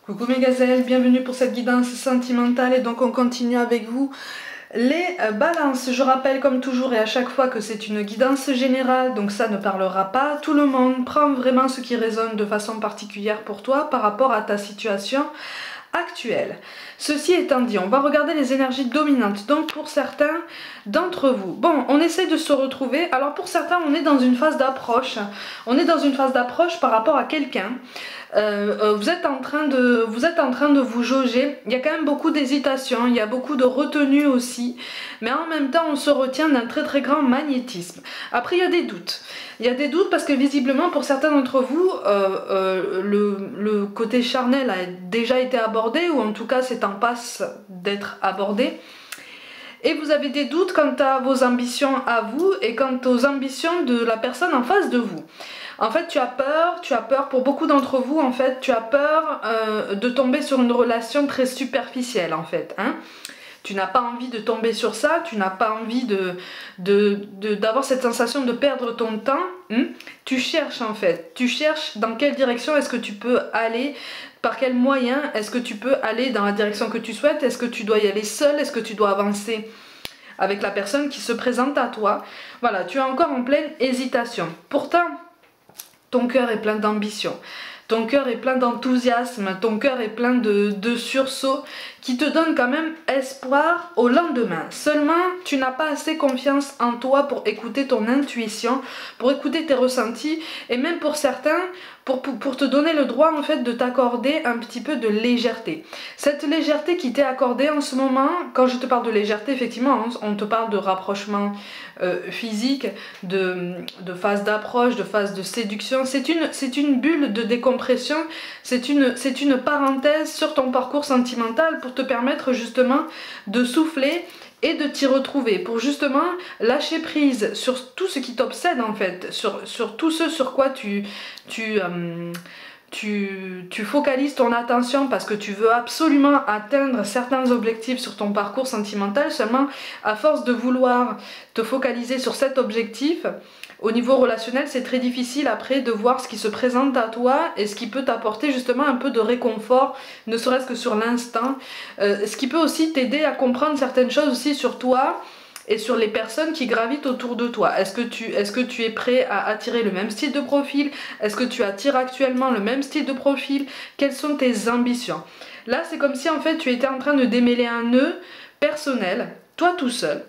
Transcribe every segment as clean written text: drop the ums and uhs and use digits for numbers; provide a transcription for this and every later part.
Coucou mes gazelles, bienvenue pour cette guidance sentimentale et donc on continue avec vous les balances. Je rappelle comme toujours et à chaque fois que c'est une guidance générale, donc ça ne parlera pas à tout le monde. Prends vraiment ce qui résonne de façon particulière pour toi par rapport à ta situation actuelle. Ceci étant dit, on va regarder les énergies dominantes. Donc pour certains d'entre vous, bon, on essaie de se retrouver. Alors pour certains, on est dans une phase d'approche. On est dans une phase d'approche par rapport à quelqu'un. Vous êtes en train de vous jauger. Il y a quand même beaucoup d'hésitation, il y a beaucoup de retenue aussi, mais en même temps on se retient d'un très très grand magnétisme. Après il y a des doutes. Il y a des doutes parce que visiblement pour certains d'entre vous le côté charnel a déjà été abordé, ou en tout cas c'est en passe d'être abordé. Et vous avez des doutes quant à vos ambitions à vous et quant aux ambitions de la personne en face de vous. En fait, tu as peur pour beaucoup d'entre vous, en fait, tu as peur de tomber sur une relation très superficielle, en fait. Hein. Tu n'as pas envie de tomber sur ça, tu n'as pas envie d'avoir cette sensation de perdre ton temps. Hein. Tu cherches, en fait, tu cherches dans quelle direction est-ce que tu peux aller, par quels moyens est-ce que tu peux aller dans la direction que tu souhaites, est-ce que tu dois y aller seul, est-ce que tu dois avancer avec la personne qui se présente à toi. Voilà, tu es encore en pleine hésitation. Pourtant, ton cœur est plein d'ambition, ton cœur est plein d'enthousiasme, ton cœur est plein de sursaut qui te donne quand même espoir au lendemain. Seulement, tu n'as pas assez confiance en toi pour écouter ton intuition, pour écouter tes ressentis, et même pour certains, pour te donner le droit en fait de t'accorder un petit peu de légèreté. Cette légèreté qui t'est accordée en ce moment, quand je te parle de légèreté, effectivement, on te parle de rapprochement physique, de phase d'approche, de phase de séduction. C'est une bulle de décompression, c'est une parenthèse sur ton parcours sentimental pour te permettre justement de souffler et de t'y retrouver, pour justement lâcher prise sur tout ce qui t'obsède en fait, sur tout ce sur quoi tu focalises ton attention parce que tu veux absolument atteindre certains objectifs sur ton parcours sentimental. Seulement à force de vouloir te focaliser sur cet objectif, au niveau relationnel, c'est très difficile après de voir ce qui se présente à toi et ce qui peut t'apporter justement un peu de réconfort, ne serait-ce que sur l'instant. Ce qui peut aussi t'aider à comprendre certaines choses aussi sur toi et sur les personnes qui gravitent autour de toi. Est-ce que tu es prêt à attirer le même style de profil? Est-ce que tu attires actuellement le même style de profil? Quelles sont tes ambitions? Là, c'est comme si en fait tu étais en train de démêler un nœud personnel, toi tout seul.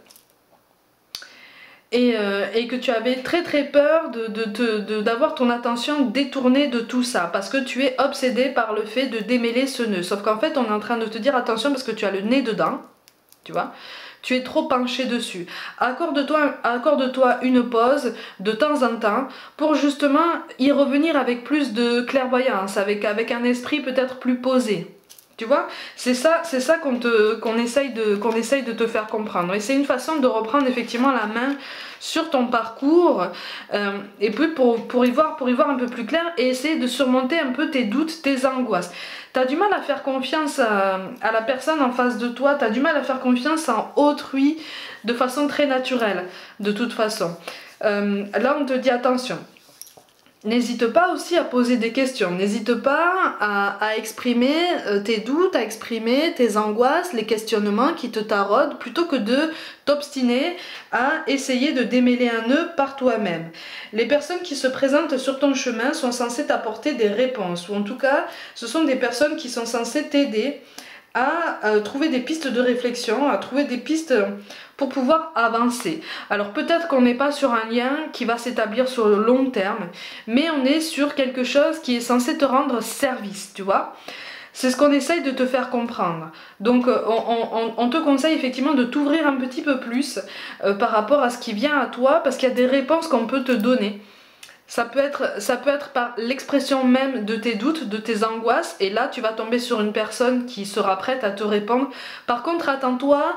Et que tu avais très très peur d'avoir ton attention détournée de tout ça, parce que tu es obsédé par le fait de démêler ce nœud. Sauf qu'en fait on est en train de te dire attention parce que tu as le nez dedans, tu vois, tu es trop penché dessus. Accorde-toi une pause de temps en temps pour justement y revenir avec plus de clairvoyance, avec un esprit peut-être plus posé. Tu vois, c'est ça qu'on essaye de te faire comprendre. Et c'est une façon de reprendre effectivement la main sur ton parcours et puis pour y voir un peu plus clair et essayer de surmonter un peu tes doutes, tes angoisses. Tu as du mal à faire confiance à la personne en face de toi, tu as du mal à faire confiance en autrui de façon très naturelle, de toute façon. Là, on te dit attention. N'hésite pas aussi à poser des questions, n'hésite pas à exprimer tes doutes, à exprimer tes angoisses, les questionnements qui te taraudent, plutôt que de t'obstiner à essayer de démêler un nœud par toi-même. Les personnes qui se présentent sur ton chemin sont censées t'apporter des réponses, ou en tout cas, ce sont des personnes qui sont censées t'aider à trouver des pistes de réflexion, à trouver des pistes pour pouvoir avancer. Alors peut-être qu'on n'est pas sur un lien qui va s'établir sur le long terme, mais on est sur quelque chose qui est censé te rendre service, tu vois. C'est ce qu'on essaye de te faire comprendre. Donc on te conseille effectivement de t'ouvrir un petit peu plus par rapport à ce qui vient à toi, parce qu'il y a des réponses qu'on peut te donner. Ça peut être par l'expression même de tes doutes, de tes angoisses, et là tu vas tomber sur une personne qui sera prête à te répondre. Par contre, attends-toi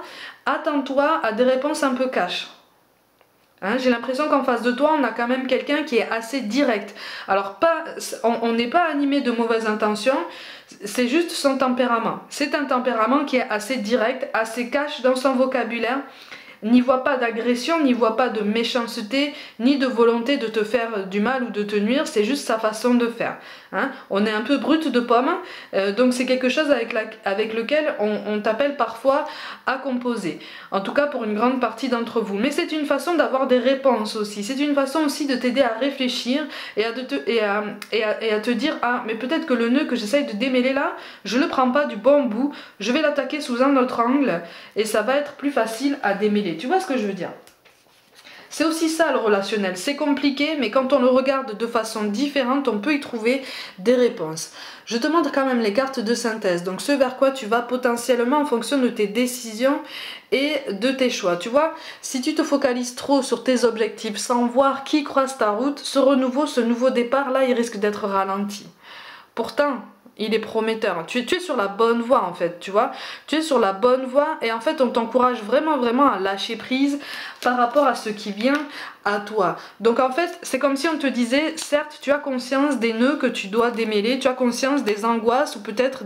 à des réponses un peu cash. Hein, j'ai l'impression qu'en face de toi, on a quand même quelqu'un qui est assez direct. Alors on n'est pas animé de mauvaises intentions, c'est juste son tempérament. C'est un tempérament qui est assez direct, assez cash dans son vocabulaire, n'y voit pas d'agression, n'y voit pas de méchanceté, ni de volonté de te faire du mal ou de te nuire, c'est juste sa façon de faire. Hein. On est un peu brut de pomme, donc c'est quelque chose avec lequel on t'appelle parfois à composer. En tout cas pour une grande partie d'entre vous. Mais c'est une façon d'avoir des réponses aussi. C'est une façon aussi de t'aider à réfléchir et à te dire, ah mais peut-être que le nœud que j'essaye de démêler là, je le prends pas du bon bout, je vais l'attaquer sous un autre angle et ça va être plus facile à démêler. Tu vois ce que je veux dire? C'est aussi ça le relationnel, c'est compliqué, mais quand on le regarde de façon différente, on peut y trouver des réponses. Je te montre quand même les cartes de synthèse, donc ce vers quoi tu vas potentiellement en fonction de tes décisions et de tes choix. Tu vois, si tu te focalises trop sur tes objectifs sans voir qui croise ta route, ce renouveau, ce nouveau départ là, il risque d'être ralenti. Pourtant, il est prometteur. Tu es sur la bonne voie en fait, tu vois. Tu es sur la bonne voie et en fait on t'encourage vraiment à lâcher prise par rapport à ce qui vient à toi. Donc en fait c'est comme si on te disait, certes tu as conscience des nœuds que tu dois démêler, tu as conscience des angoisses ou peut-être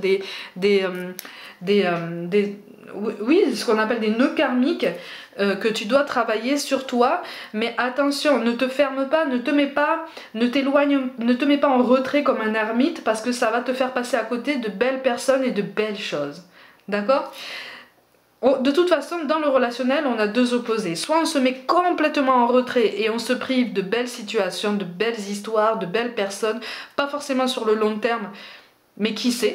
oui, ce qu'on appelle des nœuds karmiques que tu dois travailler sur toi, mais attention, ne te ferme pas, ne te mets pas, ne te mets pas en retrait comme un ermite parce que ça va te faire passer à côté de belles personnes et de belles choses. D'accord ? De toute façon, dans le relationnel, on a deux opposés. Soit on se met complètement en retrait et on se prive de belles situations, de belles histoires, de belles personnes, pas forcément sur le long terme, mais qui sait ?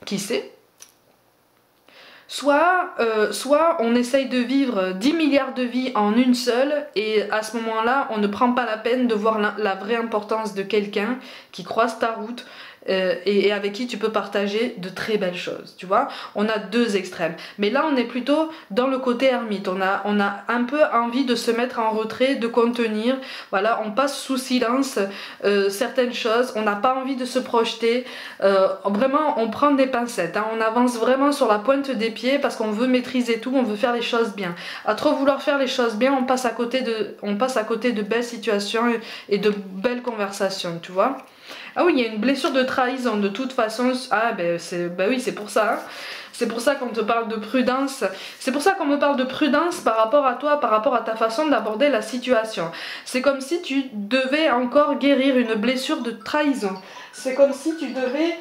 Soit on essaye de vivre 10 milliards de vies en une seule et à ce moment-là, on ne prend pas la peine de voir la vraie importance de quelqu'un qui croise ta route et avec qui tu peux partager de très belles choses, tu vois. On a deux extrêmes. Mais là, on est plutôt dans le côté ermite. On a un peu envie de se mettre en retrait, de contenir. Voilà, on passe sous silence certaines choses. On n'a pas envie de se projeter. Vraiment, on prend des pincettes. Hein. On avance vraiment sur la pointe des pieds parce qu'on veut maîtriser tout, on veut faire les choses bien. À trop vouloir faire les choses bien, on passe à côté de belles situations et de belles conversations, tu vois. Ah oui, il y a une blessure de trahison de toute façon. Ah ben oui, c'est pour ça. Hein. C'est pour ça qu'on te parle de prudence. C'est pour ça qu'on me parle de prudence par rapport à toi, par rapport à ta façon d'aborder la situation. C'est comme si tu devais encore guérir une blessure de trahison. C'est comme si tu devais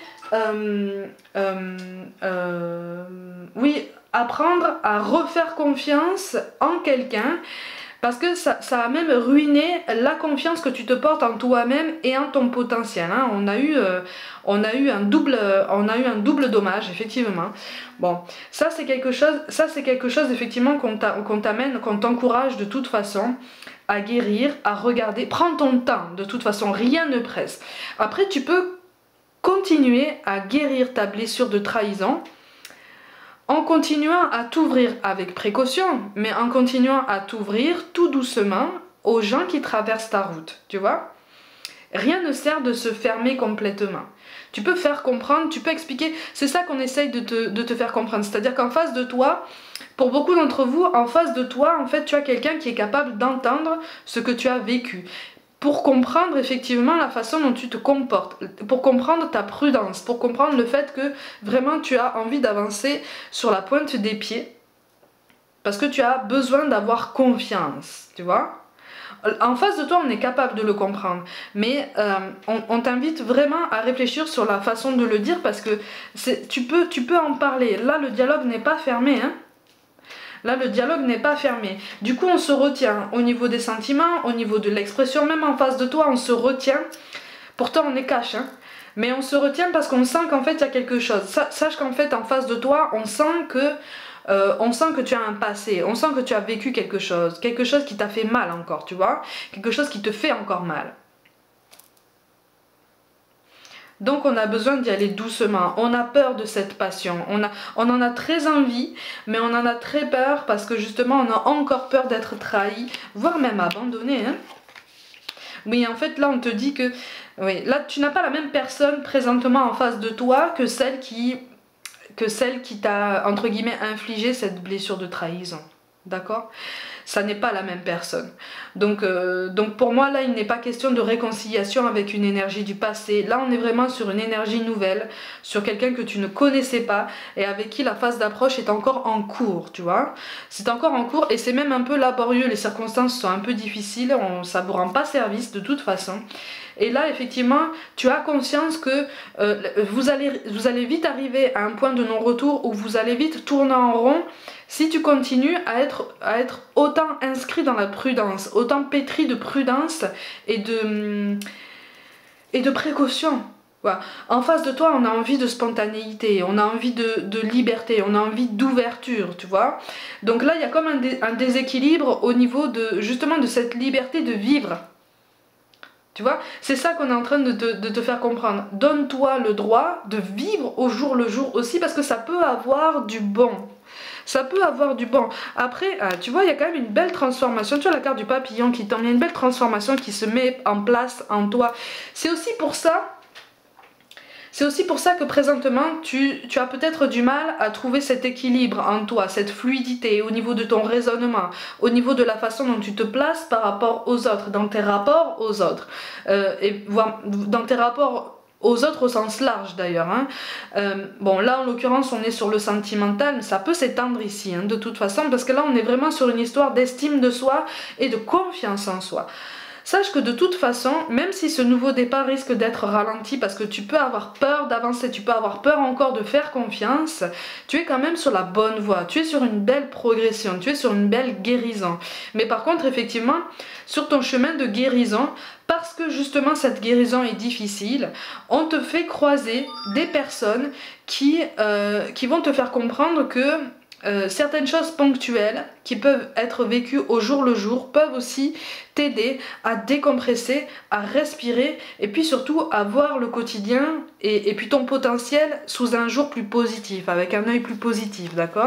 oui, apprendre à refaire confiance en quelqu'un. Parce que ça a même ruiné la confiance que tu te portes en toi-même et en ton potentiel. Hein. On a eu un double dommage, effectivement. Bon, ça c'est quelque chose effectivement qu'on t'amène, qu'on t'encourage de toute façon à guérir, à regarder. Prends ton temps, de toute façon, rien ne presse. Après, tu peux continuer à guérir ta blessure de trahison en continuant à t'ouvrir avec précaution, mais en continuant à t'ouvrir tout doucement aux gens qui traversent ta route, tu vois. Rien ne sert de se fermer complètement. Tu peux faire comprendre, tu peux expliquer, c'est ça qu'on essaye de te faire comprendre. C'est-à-dire qu'en face de toi, pour beaucoup d'entre vous, en face de toi, en fait, tu as quelqu'un qui est capable d'entendre ce que tu as vécu. Pour comprendre effectivement la façon dont tu te comportes, pour comprendre ta prudence, pour comprendre le fait que vraiment tu as envie d'avancer sur la pointe des pieds, parce que tu as besoin d'avoir confiance, tu vois. En face de toi, on est capable de le comprendre, mais on t'invite vraiment à réfléchir sur la façon de le dire, parce que tu peux en parler. Là, le dialogue n'est pas fermé, hein. Là, le dialogue n'est pas fermé. Du coup, on se retient au niveau des sentiments, au niveau de l'expression, même en face de toi, on se retient. Pourtant, on est cash, hein. Mais on se retient parce qu'on sent qu'en fait, il y a quelque chose. Sache qu'en fait, en face de toi, on sent que tu as un passé, on sent que tu as vécu quelque chose qui t'a fait mal encore, tu vois. Quelque chose qui te fait encore mal. Donc on a besoin d'y aller doucement, on a peur de cette passion, on en a très envie, mais on en a très peur parce que justement on a encore peur d'être trahi, voire même abandonné. Hein. Oui, en fait là on te dit que oui, là tu n'as pas la même personne présentement en face de toi que celle qui t'a entre guillemets infligé cette blessure de trahison. D'accord ? ça n'est pas la même personne. Donc pour moi là il n'est pas question de réconciliation avec une énergie du passé. Là on est vraiment sur une énergie nouvelle, sur quelqu'un que tu ne connaissais pas et avec qui la phase d'approche est encore en cours, tu vois. C'est encore en cours et c'est même un peu laborieux, les circonstances sont un peu difficiles, ça vous rend pas service de toute façon. Et là effectivement tu as conscience que vous allez vite arriver à un point de non-retour où vous allez vite tourner en rond si tu continues à être autant inscrit dans la prudence, autant pétri de prudence et de précaution. Voilà. En face de toi on a envie de spontanéité, on a envie de liberté, on a envie d'ouverture, tu vois. Donc là il y a comme un déséquilibre au niveau justement de cette liberté de vivre. Tu vois, c'est ça qu'on est en train de te faire comprendre. Donne-toi le droit de vivre au jour le jour aussi parce que ça peut avoir du bon. Ça peut avoir du bon. Après, tu vois, il y a quand même une belle transformation. Tu vois la carte du papillon qui tombe, il y a une belle transformation qui se met en place en toi. C'est aussi pour ça que présentement, tu as peut-être du mal à trouver cet équilibre en toi, cette fluidité au niveau de ton raisonnement, au niveau de la façon dont tu te places par rapport aux autres, dans tes rapports aux autres, et dans tes rapports aux autres au sens large d'ailleurs. Hein. Bon là en l'occurrence on est sur le sentimental, mais ça peut s'étendre ici hein, de toute façon, parce que là on est vraiment sur une histoire d'estime de soi et de confiance en soi. Sache que de toute façon, même si ce nouveau départ risque d'être ralenti parce que tu peux avoir peur d'avancer, tu peux avoir peur encore de faire confiance, tu es quand même sur la bonne voie, tu es sur une belle progression, tu es sur une belle guérison. Mais par contre, effectivement, sur ton chemin de guérison, parce que justement cette guérison est difficile, on te fait croiser des personnes qui vont te faire comprendre que certaines choses ponctuelles qui peuvent être vécues au jour le jour peuvent aussi t'aider à décompresser, à respirer et puis surtout à voir le quotidien et puis ton potentiel sous un jour plus positif, avec un œil plus positif, d'accord ?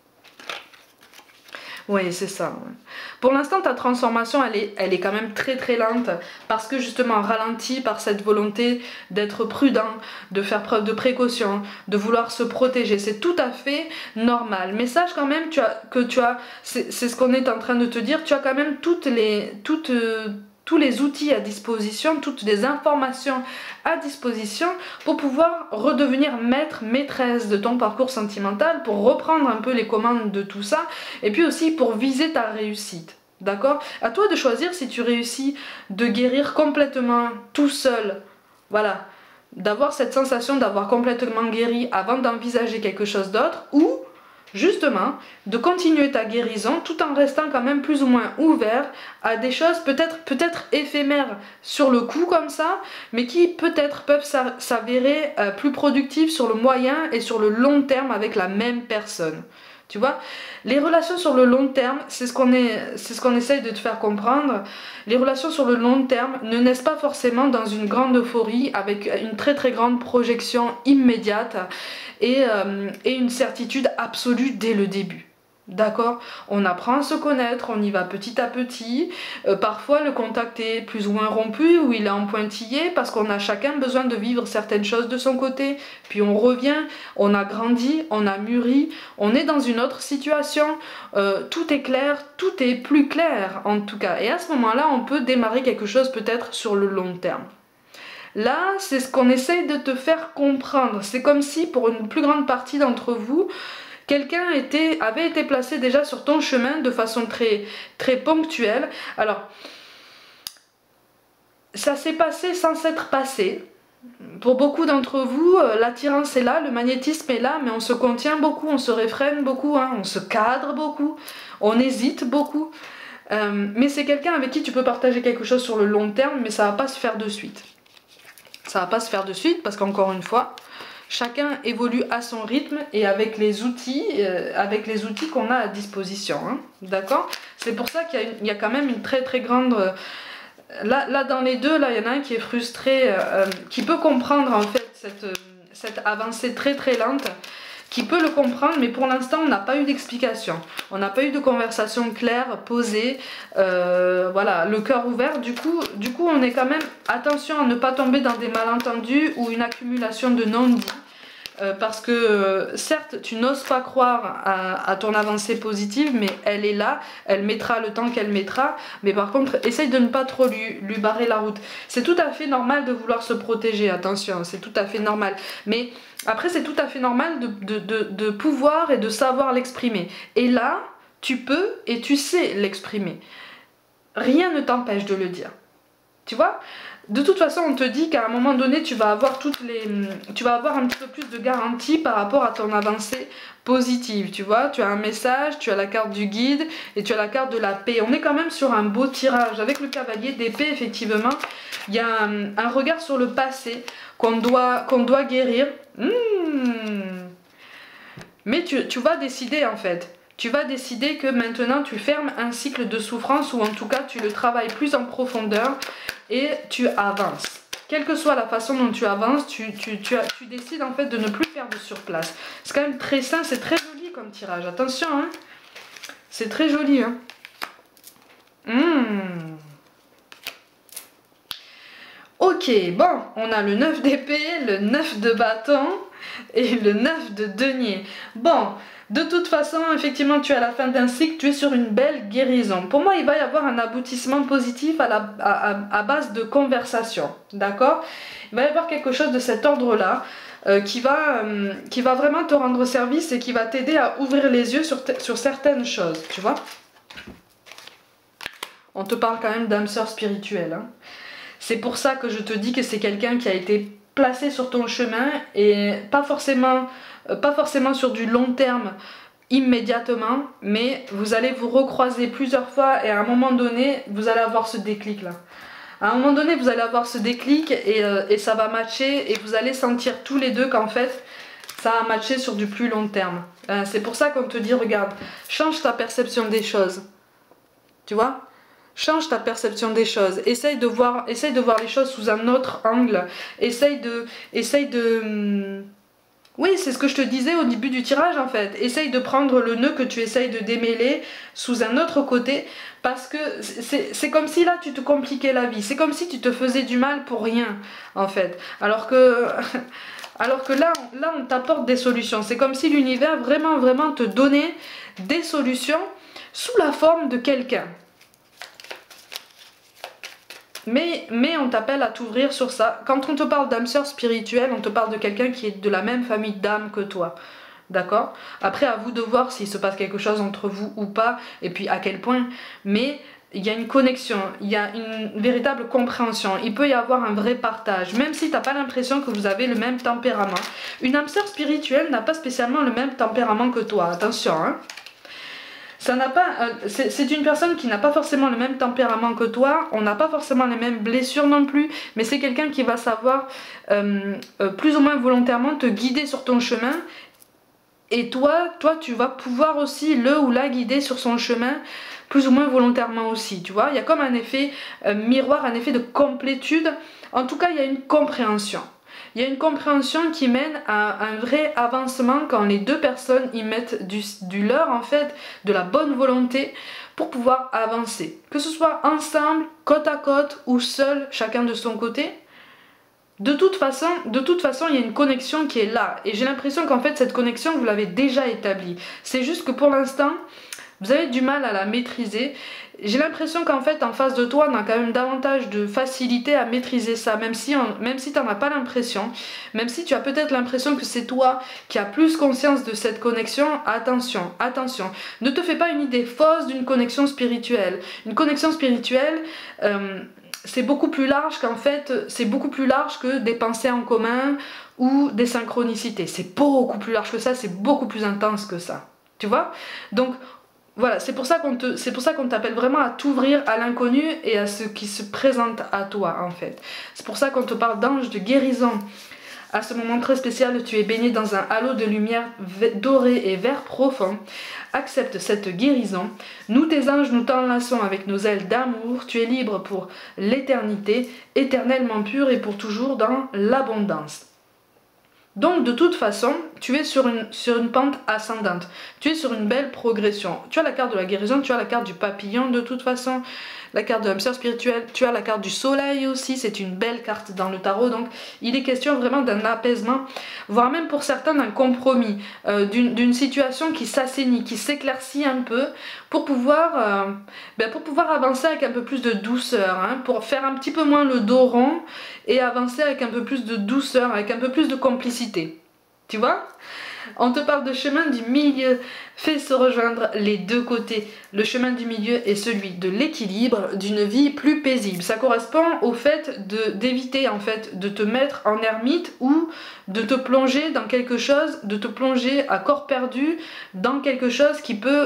Oui, c'est ça. Pour l'instant, ta transformation, elle est quand même très très lente parce que justement ralentie par cette volonté d'être prudent, de faire preuve de précaution, de vouloir se protéger. C'est tout à fait normal. Mais sache quand même c'est ce qu'on est en train de te dire, tu as quand même tous les outils à disposition, toutes les informations à disposition pour pouvoir redevenir maître, maîtresse de ton parcours sentimental, pour reprendre un peu les commandes de tout ça et puis aussi pour viser ta réussite. D'accord ? À toi de choisir si tu réussis de guérir complètement tout seul. Voilà. D'avoir cette sensation d'avoir complètement guéri avant d'envisager quelque chose d'autre, ou justement de continuer ta guérison tout en restant quand même plus ou moins ouvert à des choses peut-être éphémères sur le coup comme ça, mais qui peut-être peuvent s'avérer plus productives sur le moyen et sur le long terme avec la même personne. Tu vois, les relations sur le long terme, c'est ce qu'on essaye de te faire comprendre. Les relations sur le long terme ne naissent pas forcément dans une grande euphorie avec une très très grande projection immédiate et une certitude absolue dès le début. D'accord ? On apprend à se connaître, on y va petit à petit. Parfois le contact est plus ou moins rompu ou il est en pointillé parce qu'on a chacun besoin de vivre certaines choses de son côté. Puis on revient, on a grandi, on a mûri, on est dans une autre situation. Tout est clair, tout est plus clair en tout cas. Et à ce moment-là, on peut démarrer quelque chose peut-être sur le long terme. Là, c'est ce qu'on essaye de te faire comprendre. C'est comme si pour une plus grande partie d'entre vous, quelqu'un avait été placé déjà sur ton chemin de façon très, très ponctuelle. Alors, ça s'est passé sans s'être passé. Pour beaucoup d'entre vous, l'attirance est là, le magnétisme est là, mais on se contient beaucoup, on se réfrène beaucoup, hein, on se cadre beaucoup, on hésite beaucoup. Mais c'est quelqu'un avec qui tu peux partager quelque chose sur le long terme, mais ça va pas se faire de suite. Ça va pas se faire de suite parce qu'encore une fois, chacun évolue à son rythme et avec les outils qu'on a à disposition. Hein, d'accord ? C'est pour ça qu'il y a quand même une très très grande... Là dans les deux, là il y en a un qui est frustré, qui peut comprendre en fait cette avancée très très lente, qui peut le comprendre, mais pour l'instant on n'a pas eu d'explication, on n'a pas eu de conversation claire, posée, voilà, le cœur ouvert. Du coup on est quand même, attention à ne pas tomber dans des malentendus ou une accumulation de non-dits. parce que certes tu n'oses pas croire à ton avancée positive, mais elle est là, elle mettra le temps qu'elle mettra, mais par contre essaye de ne pas trop lui barrer la route. C'est tout à fait normal de vouloir se protéger, attention, c'est tout à fait normal, mais après c'est tout à fait normal de pouvoir et de savoir l'exprimer, et là tu peux et tu sais l'exprimer, rien ne t'empêche de le dire, tu vois. De toute façon, on te dit qu'à un moment donné, tu vas avoir un petit peu plus de garantie par rapport à ton avancée positive, tu vois. Tu as un message, tu as la carte du guide et tu as la carte de la paix. On est quand même sur un beau tirage. Avec le cavalier d'épée, effectivement, il y a un regard sur le passé qu'on doit guérir. Mais tu vas décider, en fait. Tu vas décider que maintenant, tu fermes un cycle de souffrance, ou en tout cas, tu le travailles plus en profondeur. Et tu avances. Quelle que soit la façon dont tu avances, tu décides en fait de ne plus perdre sur place. C'est quand même très sain, c'est très joli comme tirage. Attention, hein. C'est très joli. Hein. Ok, bon, on a le 9 d'épée, le 9 de bâton et le 9 de denier. Bon, de toute façon, effectivement, tu es à la fin d'un cycle, tu es sur une belle guérison. Pour moi, il va y avoir un aboutissement positif à base de conversation, d'accord? Il va y avoir quelque chose de cet ordre-là qui va vraiment te rendre service et qui va t'aider à ouvrir les yeux sur certaines choses, tu vois? On te parle quand même d'âme sœur spirituelle, hein. C'est pour ça que je te dis que c'est quelqu'un qui a été placé sur ton chemin et pas forcément sur du long terme immédiatement, mais vous allez vous recroiser plusieurs fois et à un moment donné, vous allez avoir ce déclic là. À un moment donné, vous allez avoir ce déclic et ça va matcher et vous allez sentir tous les deux qu'en fait, ça a matché sur du plus long terme. C'est pour ça qu'on te dit, regarde, change ta perception des choses. Tu vois ? Change ta perception des choses, essaye de voir les choses sous un autre angle, essaye de oui, c'est ce que je te disais au début du tirage en fait, essaye de prendre le nœud que tu essayes de démêler sous un autre côté, parce que c'est comme si là tu te compliquais la vie, c'est comme si tu te faisais du mal pour rien en fait, alors que là on t'apporte des solutions, c'est comme si l'univers vraiment te donnait des solutions sous la forme de quelqu'un. Mais on t'appelle à t'ouvrir sur ça. Quand on te parle d'âme sœur spirituelle, on te parle de quelqu'un qui est de la même famille d'âme que toi. D'accord? Après, à vous de voir s'il se passe quelque chose entre vous ou pas, et puis à quel point. Mais il y a une connexion, il y a une véritable compréhension. Il peut y avoir un vrai partage, même si tu n'as pas l'impression que vous avez le même tempérament. Une âme sœur spirituelle n'a pas spécialement le même tempérament que toi. Attention, hein? C'est une personne qui n'a pas forcément le même tempérament que toi, on n'a pas forcément les mêmes blessures non plus, mais c'est quelqu'un qui va savoir plus ou moins volontairement te guider sur ton chemin, et toi tu vas pouvoir aussi le ou la guider sur son chemin plus ou moins volontairement aussi, tu vois. Il y a comme un effet miroir, un effet de complétude, en tout cas il y a une compréhension. Il y a une compréhension qui mène à un vrai avancement quand les deux personnes y mettent du leur en fait, de la bonne volonté pour pouvoir avancer. Que ce soit ensemble, côte à côte ou seul, chacun de son côté. De toute façon, il y a une connexion qui est là. Et j'ai l'impression qu'en fait, cette connexion, vous l'avez déjà établie. C'est juste que pour l'instant, vous avez du mal à la maîtriser. J'ai l'impression qu'en fait, en face de toi, on a quand même davantage de facilité à maîtriser ça, même si tu n'en as pas l'impression, même si tu as peut-être l'impression que c'est toi qui as plus conscience de cette connexion, attention, attention. Ne te fais pas une idée fausse d'une connexion spirituelle. Une connexion spirituelle, c'est beaucoup plus large qu'en fait, c'est beaucoup plus large que des pensées en commun ou des synchronicités. C'est beaucoup plus large que ça, c'est beaucoup plus intense que ça. Tu vois? Donc, voilà, c'est pour ça qu'on t'appelle vraiment à t'ouvrir à l'inconnu et à ce qui se présente à toi en fait. C'est pour ça qu'on te parle d'ange de guérison. À ce moment très spécial, tu es baigné dans un halo de lumière dorée et vert profond. Accepte cette guérison. Nous, tes anges, nous t'enlaçons avec nos ailes d'amour. Tu es libre pour l'éternité, éternellement pure et pour toujours dans l'abondance. Donc de toute façon, tu es sur une pente ascendante, tu es sur une belle progression. Tu as la carte de la guérison, tu as la carte du papillon de toute façon, la carte de l'hamster spirituel, tu as la carte du soleil aussi, c'est une belle carte dans le tarot, donc il est question vraiment d'un apaisement, voire même pour certains d'un compromis, d'une situation qui s'assainit, qui s'éclaircit un peu pour pouvoir avancer avec un peu plus de douceur, hein, pour faire un petit peu moins le dos rond et avancer avec un peu plus de douceur, avec un peu plus de complicité. Tu vois? On te parle de chemin du milieu, fais se rejoindre les deux côtés. Le chemin du milieu est celui de l'équilibre, d'une vie plus paisible. Ça correspond au fait d'éviter en fait de te mettre en ermite ou de te plonger dans quelque chose, de te plonger à corps perdu dans quelque chose qui peut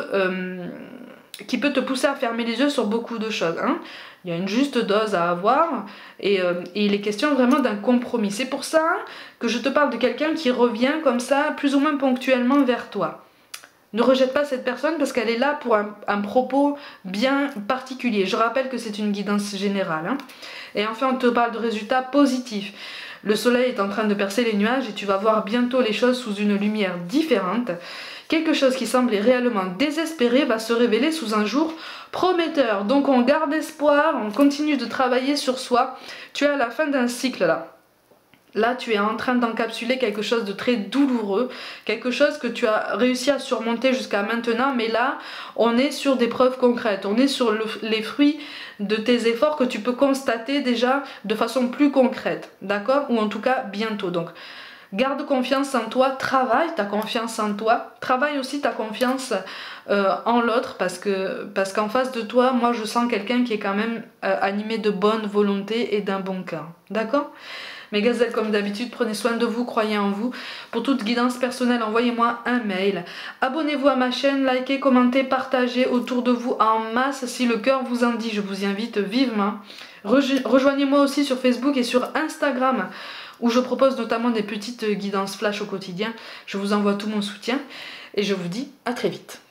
te pousser à fermer les yeux sur beaucoup de choses, hein. Il y a une juste dose à avoir et il est question vraiment d'un compromis. C'est pour ça que je te parle de quelqu'un qui revient comme ça, plus ou moins ponctuellement vers toi. Ne rejette pas cette personne parce qu'elle est là pour un propos bien particulier. Je rappelle que c'est une guidance générale, hein. Et enfin, on te parle de résultats positifs. Le soleil est en train de percer les nuages et tu vas voir bientôt les choses sous une lumière différente. Quelque chose qui semblait réellement désespéré va se révéler sous un jour prometteur. Donc on garde espoir, on continue de travailler sur soi. Tu es à la fin d'un cycle là. Là, tu es en train d'encapsuler quelque chose de très douloureux, quelque chose que tu as réussi à surmonter jusqu'à maintenant, mais là, on est sur des preuves concrètes, on est sur les fruits de tes efforts que tu peux constater déjà de façon plus concrète, d'accord? Ou en tout cas bientôt. Donc, garde confiance en toi, travaille ta confiance en toi, travaille aussi ta confiance en l'autre parce qu'en face de toi, moi je sens quelqu'un qui est quand même animé de bonne volonté et d'un bon cœur, d'accord? Mes gazelles, comme d'habitude, prenez soin de vous, croyez en vous. Pour toute guidance personnelle, envoyez-moi un mail. Abonnez-vous à ma chaîne, likez, commentez, partagez autour de vous en masse si le cœur vous en dit. Je vous y invite vivement. Rejoignez-moi aussi sur Facebook et sur Instagram où je propose notamment des petites guidances flash au quotidien. Je vous envoie tout mon soutien et je vous dis à très vite.